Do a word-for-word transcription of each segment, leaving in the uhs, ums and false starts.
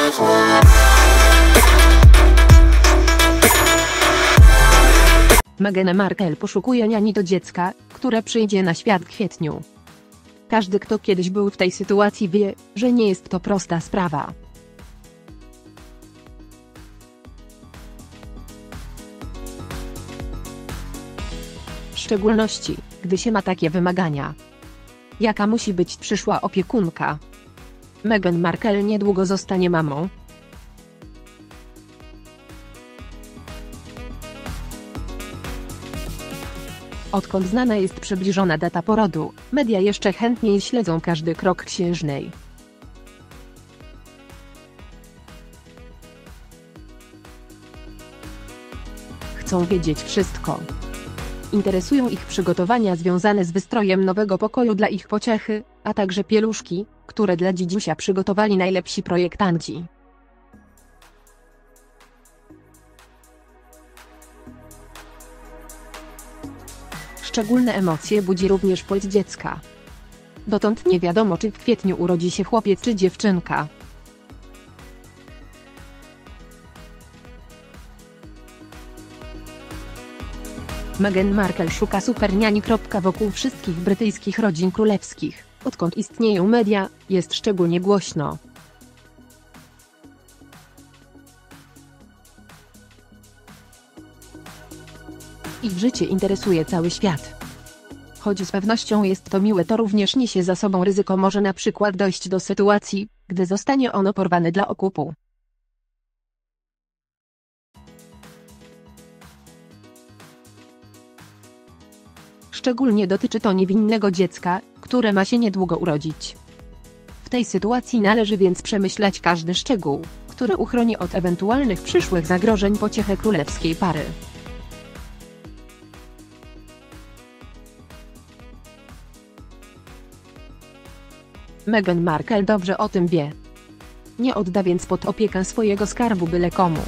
Meghan Markle poszukuje niani do dziecka, które przyjdzie na świat w kwietniu. Każdy, kto kiedyś był w tej sytuacji, wie, że nie jest to prosta sprawa. W szczególności, gdy się ma takie wymagania. Jaka musi być przyszła opiekunka? Meghan Markle niedługo zostanie mamą. Odkąd znana jest przybliżona data porodu, media jeszcze chętniej śledzą każdy krok księżnej. Chcą wiedzieć wszystko. Interesują ich przygotowania związane z wystrojem nowego pokoju dla ich pociechy, a także pieluszki, które dla dzidziusia przygotowali najlepsi projektanci. Szczególne emocje budzi również płeć dziecka. Dotąd nie wiadomo, czy w kwietniu urodzi się chłopiec czy dziewczynka. Meghan Markle szuka superniani. Wokół wszystkich brytyjskich rodzin królewskich, odkąd istnieją media, jest szczególnie głośno. Ich życie interesuje cały świat. Choć z pewnością jest to miłe, to również niesie za sobą ryzyko. Może na przykład dojść do sytuacji, gdy zostanie ono porwane dla okupu. Szczególnie dotyczy to niewinnego dziecka, które ma się niedługo urodzić. W tej sytuacji należy więc przemyśleć każdy szczegół, który uchroni od ewentualnych przyszłych zagrożeń pociechę królewskiej pary. Meghan Markle dobrze o tym wie. Nie odda więc pod opiekę swojego skarbu byle komu.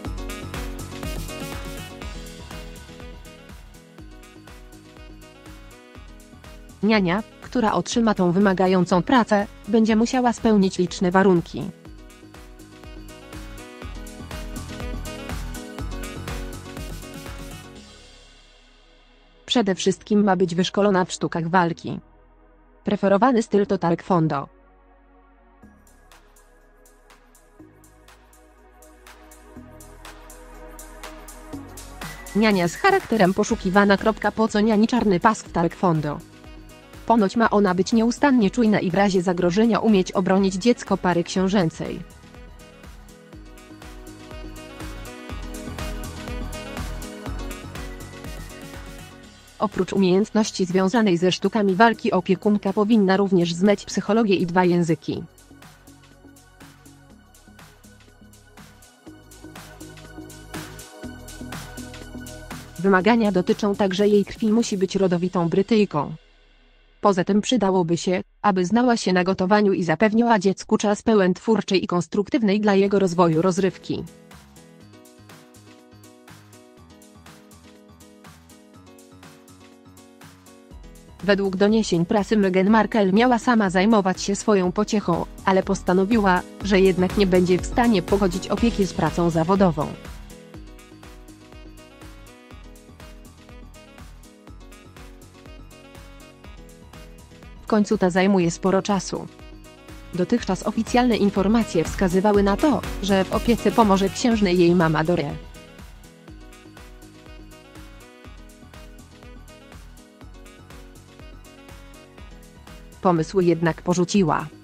Niania, która otrzyma tą wymagającą pracę, będzie musiała spełnić liczne warunki. Przede wszystkim ma być wyszkolona w sztukach walki. Preferowany styl to taekwondo. Niania z charakterem poszukiwana. Po co niani czarny pas w taekwondo? Ponoć ma ona być nieustannie czujna i w razie zagrożenia umieć obronić dziecko pary książęcej. Oprócz umiejętności związanej ze sztukami walki, opiekunka powinna również znać psychologię i dwa języki. Wymagania dotyczą także jej krwi, musi być rodowitą Brytyjką. Poza tym przydałoby się, aby znała się na gotowaniu i zapewniła dziecku czas pełen twórczej i konstruktywnej dla jego rozwoju rozrywki. Według doniesień prasy Meghan Markle miała sama zajmować się swoją pociechą, ale postanowiła, że jednak nie będzie w stanie pogodzić opieki z pracą zawodową. W końcu ta zajmuje sporo czasu. Dotychczas oficjalne informacje wskazywały na to, że w opiece pomoże księżnej jej mama Dore. Pomysł jednak porzuciła.